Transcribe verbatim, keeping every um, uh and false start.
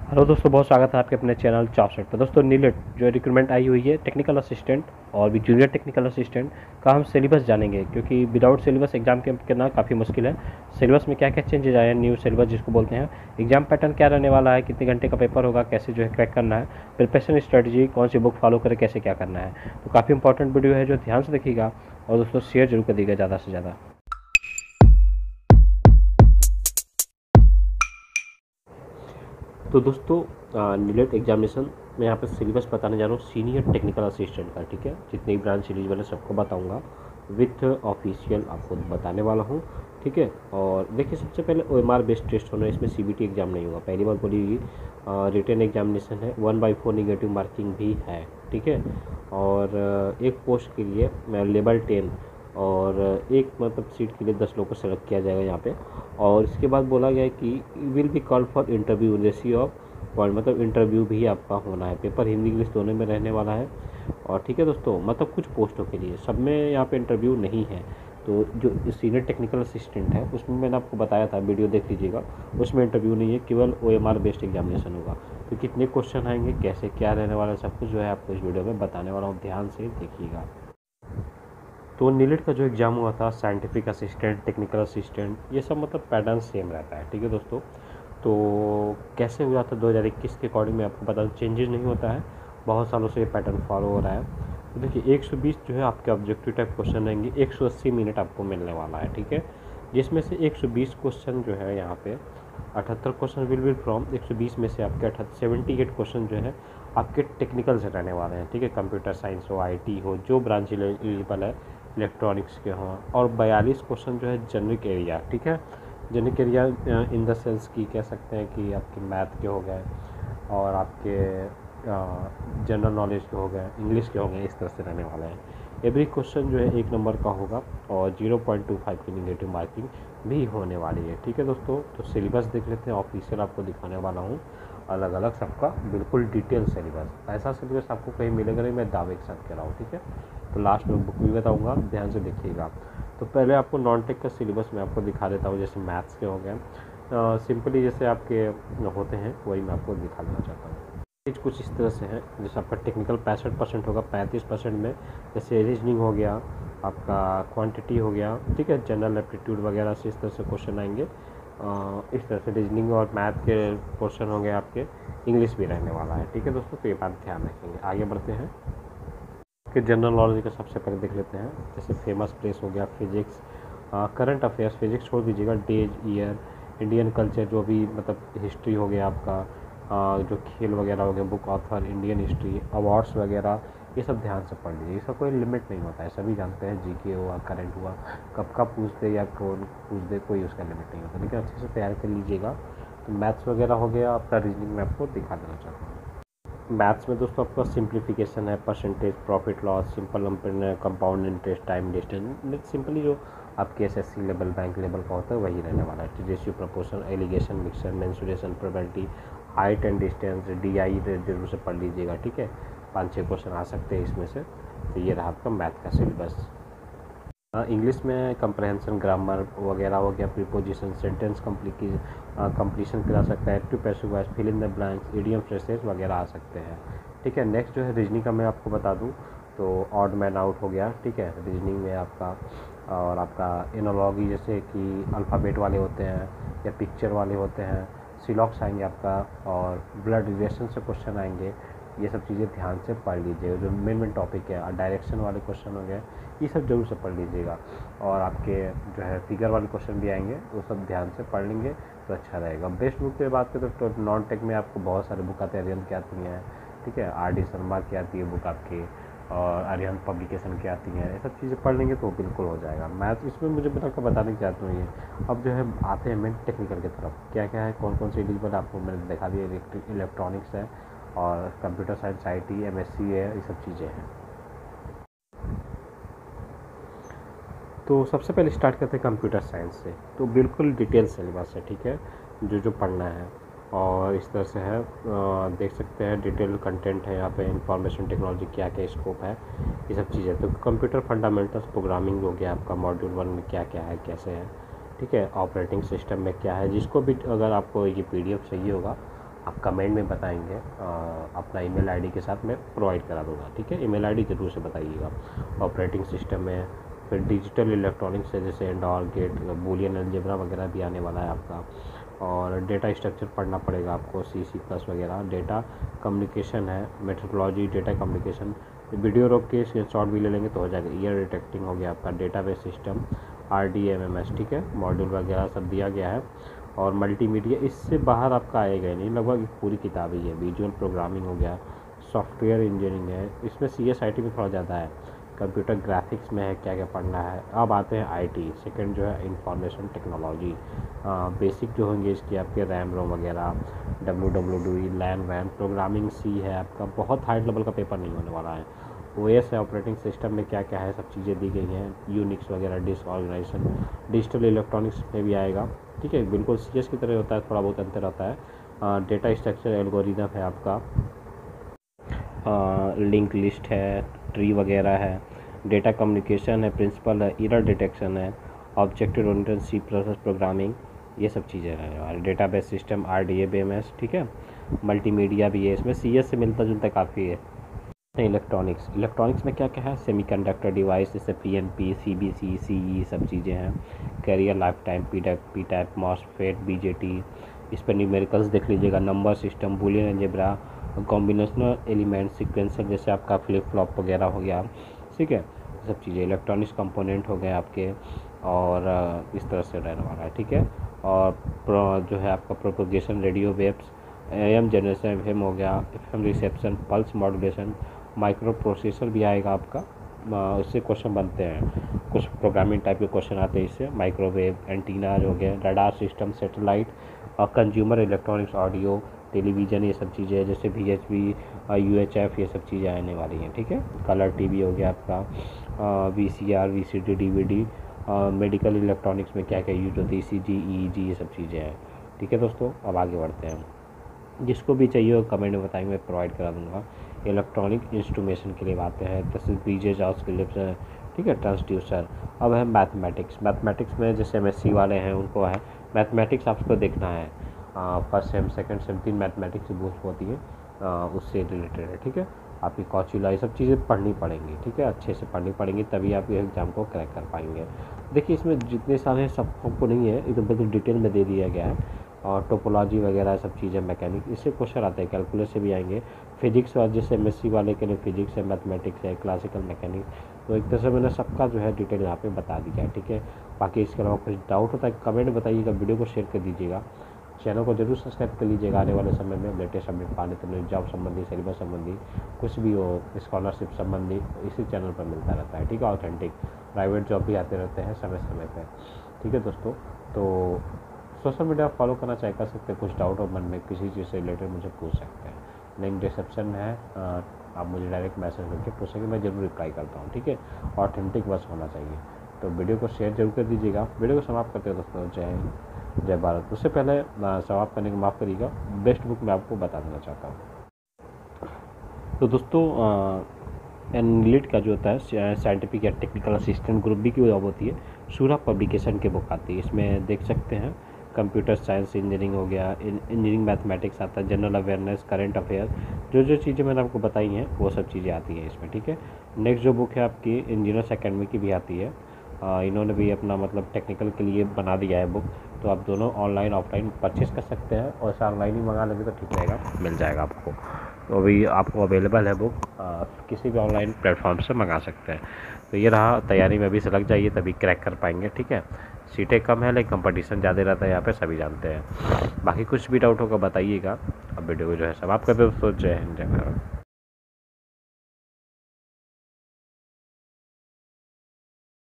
Hello दोस्तों, बहुत स्वागत है आपके अपने चैनल चॉपसेट पर। दोस्तों, नीलेट जो रिक्रूटमेंट आई हुई है टेक्निकल असिस्टेंट और भी जूनियर टेक्निकल असिस्टेंट का हम सिलेबस जानेंगे, क्योंकि विदाउट सिलेबस एग्जाम के करना काफ़ी मुश्किल है। सिलेबस में क्या क्या चेंजेज आए हैं, न्यू सिलेबस जिसको बोलते हैं, एग्जाम पैटर्न क्या रहने वाला है, कितने घंटे का पेपर होगा, कैसे जो है क्रैक करना है, प्रिपरेशन स्ट्रेटजी कौन सी बुक फॉलो करें, कैसे क्या करना है। तो काफ़ी इंपॉर्टेंट वीडियो है जो ध्यान से देखिएगा और दोस्तों शेयर जरूर कर दीजिएगा ज़्यादा से ज़्यादा। तो दोस्तों, नीलेट एग्जामिनेशन मैं यहाँ पे सिलेबस बताने जा रहा हूँ सीनियर टेक्निकल असिस्टेंट का। ठीक है, जितने भी ब्रांच सीरीज वाले सबको बताऊँगा, विथ ऑफिशियल आपको बताने वाला हूँ। ठीक है, और देखिए सबसे पहले O M R based test होना है, इसमें सी बी टी एग्जाम नहीं होगा। पहली बार बोली हुई रिटन एग्जामिनेशन है, one by four negative marking भी है। ठीक है, और एक पोस्ट के लिए लेवल टेन और एक मतलब सीट के लिए दस लोग को सेलेक्ट किया जाएगा यहाँ पे। और इसके बाद बोला गया है कि will be call for interview ratio of point, मतलब इंटरव्यू भी आपका होना है। पेपर हिंदी इंग्लिश दोनों में रहने वाला है। और ठीक है दोस्तों, मतलब कुछ पोस्टों के लिए, सब में यहाँ पे इंटरव्यू नहीं है। तो जो सीनियर टेक्निकल असिस्टेंट है उसमें मैंने आपको बताया था, वीडियो देख लीजिएगा, उसमें इंटरव्यू नहीं है, केवल O M R based examination होगा। तो कितने क्वेश्चन आएंगे, कैसे क्या रहने वाला है, सब कुछ जो है आपको इस वीडियो में बताने वाला हूँ, ध्यान से देखिएगा। तो नीलेट का जो एग्ज़ाम हुआ था, साइंटिफिक असिस्टेंट, टेक्निकल असिस्टेंट, ये सब मतलब पैटर्न सेम रहता है। ठीक है दोस्तों, तो कैसे हुआ था दो हज़ार इक्कीस के अकॉर्डिंग मैं आपको बता दूँ, चेंजेस नहीं होता है, बहुत सालों से ये पैटर्न फॉलो हो रहा है। तो देखिए एक सौ बीस जो है आपके ऑब्जेक्टिव टाइप क्वेश्चन रहेंगे, एक सौ अस्सी मिनट आपको मिलने वाला है। ठीक है, जिसमें से एक सौ बीस क्वेश्चन जो है यहाँ पे अठहत्तर क्वेश्चन विल बी फ्रॉम, एक सौ बीस में से आपके अठहत्तर सेवेंटी एट क्वेश्चन जो है आपके टेक्निकल से रहने वाले हैं। ठीक है, कंप्यूटर साइंस हो, आई टी हो, जो ब्रांच एलिजिबल है, इलेक्ट्रॉनिक्स के हों, और बयालीस क्वेश्चन जो है जेनरिक एरिया। ठीक है, generic area in the sense की कह सकते हैं कि आपके मैथ के हो गए और आपके जनरल नॉलेज के हो गए, इंग्लिश के हो गए, इस तरह से रहने वाले हैं। एवरी क्वेश्चन जो है एक नंबर का होगा और जीरो पॉइंट टू फाइव की निगेटिव मार्किंग भी होने वाली है। ठीक है दोस्तों, तो सिलेबस देख लेते हैं, ऑफिशियल आपको दिखाने वाला हूँ अलग अलग सबका, बिल्कुल डिटेल सिलेबस। ऐसा सिलेबस आपको कहीं मिलेगा नहीं, मैं दावे के साथ कह रहा हूँ। ठीक है, तो लास्ट में बुक भी बताऊँगा, ध्यान से देखिएगा। तो पहले आपको नॉन टेक का सिलेबस मैं आपको दिखा देता हूँ, जैसे मैथ्स के हो गए, सिंपली जैसे आपके होते हैं वही मैं आपको दिखा देना चाहता हूँ। चीज़ कुछ इस तरह से है, जैसे आपका टेक्निकल पैंसठ परसेंट होगा, पैंतीस परसेंट में जैसे रीजनिंग हो गया, आपका क्वांटिटी हो गया। ठीक है, जनरल एप्टीट्यूड वगैरह से इस तरह से क्वेश्चन आएंगे। इस तरह से रीजनिंग और मैथ के क्वेश्चन होंगे आपके, इंग्लिश भी रहने वाला है। ठीक है दोस्तों, तो ये बात ध्यान रखेंगे। आगे बढ़ते हैं कि जनरल नॉलेज का सबसे पहले देख लेते हैं, जैसे फेमस प्लेस हो गया, फिजिक्स, करंट अफेयर्स, फिजिक्स छोड़ दीजिएगा, डेज, ईयर, इंडियन कल्चर, जो भी मतलब हिस्ट्री हो गया आपका, आ, जो खेल वगैरह हो गया, book author, Indian history, awards वगैरह, ये सब ध्यान से पढ़ लीजिए। इसका कोई लिमिट नहीं होता है, सभी जानते हैं, जीके हुआ, करंट हुआ, कब का पूछ दे या कौन पूछ दे, कोई उसका लिमिट नहीं होता। लेकिन अच्छे से तैयार कर लीजिएगा। तो मैथ्स वगैरह हो गया आपका, रीजनिंग में आपको दिखा देना चाहता हूँ। मैथ्स में दोस्तों आपका सिंप्लीफिकेशन है, percentage, profit loss, simple number, compound interest, time distance, simply जो आपके एसएससी लेवल, बैंक लेवल का होता है वही रहने वाला है। Ratio, proportion, alligation, mixture, mensuration, probability, height and distance, D I जरूर से पढ़ लीजिएगा। ठीक है, पाँच छः क्वेश्चन आ सकते हैं इसमें से। तो ये रहा आपका मैथ का सिलेबस। इंग्लिश में कंप्रहेंशन, ग्रामर वगैरह हो गया, प्रीपोजिशन, सेंटेंस कंप्लीशन करा सकता है, active passive voice, fill in the blanks, idiom, phrases वगैरह आ सकते हैं। ठीक है, नेक्स्ट जो है रीजनिंग का मैं आपको बता दूं, तो ऑड मैन आउट हो गया। ठीक है, रीजनिंग में आपका, और आपका एनोलॉजी, जैसे कि अल्फ़ाबेट वाले होते हैं या पिक्चर वाले होते हैं, सिलॉक्स आएंगे आपका, और ब्लड रिलेशन से क्वेश्चन आएंगे। ये सब चीज़ें ध्यान से पढ़ लीजिएगा, जो मेन मेन टॉपिक है। डायरेक्शन वाले क्वेश्चन हो गए, ये सब जरूर से पढ़ लीजिएगा। और आपके जो है फिगर वाले क्वेश्चन भी आएंगे, वो सब ध्यान से पढ़ लेंगे तो अच्छा रहेगा। बेस्ट बुक की बात करें तो नॉन टेक में आपको बहुत सारे बुक आते हैं, अरिहंत की आती हैं। ठीक है, आर डी शर्मा की आती है बुक आपकी, और अरिहंत पब्लिकेशन की आती हैं। ये सब चीज़ें पढ़ लेंगे तो बिल्कुल हो जाएगा। मैथ इसमें मुझे बताकर बताने की चाहता हूँ ये। अब जो है आते हैं मेन टेक्निकल की तरफ, क्या क्या है, कौन कौन सी एलिजिबल आपको मैंने दिखा दिया। इलेक्ट्रॉनिक्स है, और computer science, I T, M S C है, ये सब चीज़ें हैं। तो सबसे पहले स्टार्ट करते हैं कंप्यूटर साइंस से। तो बिल्कुल डिटेल सिलेबस है। ठीक है, जो जो पढ़ना है, और इस तरह से है, आ, देख सकते हैं डिटेल कंटेंट है यहाँ पे। इंफॉर्मेशन टेक्नोलॉजी क्या क्या स्कोप है, ये सब चीज़ें। तो कंप्यूटर फंडामेंटल्स, प्रोग्रामिंग हो गया आपका, मॉड्यूल वन में क्या क्या है, कैसे है। ठीक है, ऑपरेटिंग सिस्टम में क्या है, जिसको भी अगर आपको ये पीडीएफ चाहिए होगा आप कमेंट में बताएंगे, अपना ईमेल आईडी के साथ मैं प्रोवाइड करा दूँगा, ठीक है। ईमेल आईडी ज़रूर से बताइएगा। ऑपरेटिंग सिस्टम है, फिर डिजिटल इलेक्ट्रॉनिक्स है, जैसे एंडोर गेट, बूलियन अलजेब्रा वगैरह भी आने वाला है आपका। और डेटा स्ट्रक्चर पढ़ना पड़ेगा आपको, सी सी प्लस वगैरह। डेटा कम्युनिकेशन है, मेट्रोलॉजी, डेटा कम्युनिकेशन। वीडियो रोक के स्क्रीनशॉट भी ले लेंगे तो हो जाएगा। ईयर डिटेक्टिंग हो गया आपका, database system, R D M M S, ठीक है। मॉड्यूल वगैरह सब दिया गया है। और मल्टीमीडिया, इससे बाहर आपका आएगा नहीं, लगभग पूरी किताब ही है। विजुअल प्रोग्रामिंग हो गया, सॉफ्टवेयर इंजीनियरिंग है, इसमें सी एस आई टी में थोड़ा ज़्यादा है। कंप्यूटर ग्राफिक्स में है, क्या क्या पढ़ना है। अब आते हैं आई टी। सेकेंड जो है इंफॉर्मेशन टेक्नोलॉजी। बेसिक जो होंगे इसके आपके रैम रोम वगैरह, डब्ल्यू डब्ल्यू डी, लैन वैन, प्रोग्रामिंग सी है आपका। बहुत हाई लेवल का पेपर नहीं होने वाला है। ओ एस है, ऑपरेटिंग सिस्टम में क्या क्या है सब चीज़ें दी गई हैं। यूनिक्स वगैरह, डिस्क ऑर्गेनाइजेशन, डिजिटल इलेक्ट्रॉनिक्स में भी आएगा, ठीक है। बिल्कुल सी एस की तरह होता है, थोड़ा बहुत अंतर आता है। डेटा स्ट्रक्चर एल्गोरिदम है आपका, लिंक लिस्ट है, ट्री वगैरह है। डेटा कम्युनिकेशन है, प्रिंसिपल है, एरर डिटेक्शन है, object oriented C process programming, ये सब चीज़ें हैं। और database system, R D A B M S, ठीक है। मल्टीमीडिया भी है, इसमें सी एस से मिलता जुलता काफ़ी है। इलेक्ट्रॉनिक्स, इलेक्ट्रॉनिक्स में क्या क्या है, सेमीकंडक्टर डिवाइस, जैसे P N P, C B C, C E, सब चीज़ें हैं। Carrier life time, P tap, P tap, MOSFET, B J T. इस पर न्यूमेरिकल्स देख लीजिएगा, number system, Boolean algebra, combinational element, sequencer, जैसे आपका फ्लिप फ्लॉप वगैरह हो गया, ठीक है। सब चीज़ें इलेक्ट्रॉनिक्स कंपोनेंट हो गए आपके, और इस तरह से रहने वाला है, ठीक है। और जो है आपका propagation, radio waves, M generation, F M हो गया, F M reception, pulse modulation, microprocessor भी आएगा आपका। उससे क्वेश्चन बनते हैं, कुछ प्रोग्रामिंग टाइप के क्वेश्चन आते हैं इससे। माइक्रोवेव, एंटीना हो गया, रडार सिस्टम, सैटेलाइट, और कंज्यूमर इलेक्ट्रॉनिक्स, ऑडियो, टेलीविज़न, ये सब चीज़ें, जैसे V H V, U H F, ये सब चीज़ें आने वाली हैं, ठीक है। कलर टीवी हो गया आपका, V C R, V C D, D V D. Medical electronics में क्या क्या यूज होती है, ई सी जी, ई ई जी, ये सब चीज़ें हैं, ठीक है दोस्तों। अब आगे बढ़ते हैं, जिसको भी चाहिए वो कमेंट में बताएंगे, मैं प्रोवाइड करा दूंगा। इलेक्ट्रॉनिक इंस्ट्रूमेशन के लिए आते हैं, तस्वीर, ब्रिजेज और स्किलिप्स, ठीक है, ट्रांसड्यूसर। अब है मैथमेटिक्स। मैथमेटिक्स में जैसे एम एस सी वाले हैं उनको है मैथमेटिक्स, आपको देखना है। फर्स्ट सेम, सेकंड सेम, तीन मैथमेटिक्स की बुक्स होती है, आ, उससे रिलेटेड है, ठीक है। आपकी कॉचुला, ये सब चीज़ें पढ़नी पड़ेंगी, ठीक है, अच्छे से पढ़नी पड़ेंगी, तभी आप ये एग्ज़ाम को क्रैक कर पाएंगे। देखिए इसमें जितने साल हैं सब हमको नहीं है, एकदम बिल्कुल डिटेल में दे दिया गया है। और टोपोलॉजी वगैरह सब चीज़ें, मैकेनिक, इससे क्वेश्चन आते हैं, कैलकुलस से भी आएंगे। फिजिक्स और जैसे एम एस सी वाले के लिए फिजिक्स है, मैथमेटिक्स है, क्लासिकल मैकेनिक, तो एक तरह से मैंने सबका जो है डिटेल यहाँ पे बता दिया है, ठीक है। बाकी इसके अलावा कुछ डाउट होता है कमेंट में बताइएगा, वीडियो को शेयर कर दीजिएगा, चैनल को जरूर सब्सक्राइब कर लीजिएगा। आने वाले समय में लेटेस्ट अपडेट पाने के लिए, जॉब संबंधी, सिलेबस संबंधी, कुछ भी हो, स्कॉलरशिप संबंधी, इसी चैनल पर मिलता रहता है, ठीक है। ऑथेंटिक प्राइवेट जॉब भी आते रहते हैं समय समय पर, ठीक है दोस्तों। तो सोशल मीडिया फॉलो करना चाहे कर सकते हैं, कुछ डाउट और मन में किसी चीज़ से रिलेटेड मुझे पूछ सकते हैं। लिंक डिस्क्रिप्शन में है, आप मुझे डायरेक्ट मैसेज करके पूछेंगे, मैं ज़रूर रिप्लाई करता हूँ, ठीक है। ऑथेंटिक बस होना चाहिए। तो वीडियो को शेयर जरूर कर दीजिएगा। वीडियो को समाप्त करते हैं दोस्तों, जय हिंद, जय भारत। उससे पहले समाप्त करने को माफ़ करिएगा, बेस्ट बुक मैं आपको बता देना चाहता हूँ। तो दोस्तों एनलिट का जो होता है साइंटिफिक या टेक्निकल असिस्टेंट ग्रुप बी की जॉब होती है, सूरा पब्लिकेशन के बुक आती है। इसमें देख सकते हैं कंप्यूटर साइंस, इंजीनियरिंग हो गया, इंजीनियरिंग मैथमेटिक्स आता है, जनरल अवेयरनेस, करंट अफेयर, जो जो चीज़ें मैंने आपको बताई हैं वो सब चीज़ें आती हैं इसमें, ठीक है। नेक्स्ट जो बुक है आपकी इंजीनियर्स अकेडमी की भी आती है, आ, इन्होंने भी अपना मतलब टेक्निकल के लिए बना दिया है बुक, तो आप दोनों ऑनलाइन ऑफलाइन परचेस कर सकते हैं, और इसे ऑनलाइन ही मंगा लेंगे तो ठीक रहेगा, मिल जाएगा आपको। तो अभी आपको अवेलेबल है बुक, आ, किसी भी ऑनलाइन प्लेटफॉर्म से मंगा सकते हैं। तो ये रहा, तैयारी में अभी से लग जाइए तभी क्रैक कर पाएंगे, ठीक है। सीटें कम है लेकिन कंपटीशन ज़्यादा रहता है यहाँ पे, सभी जानते हैं। बाकी कुछ भी डाउट होगा बताइएगा। अब वीडियो को जो है समाप्त कर दो दोस्तों, जय हिंद, जय भारत।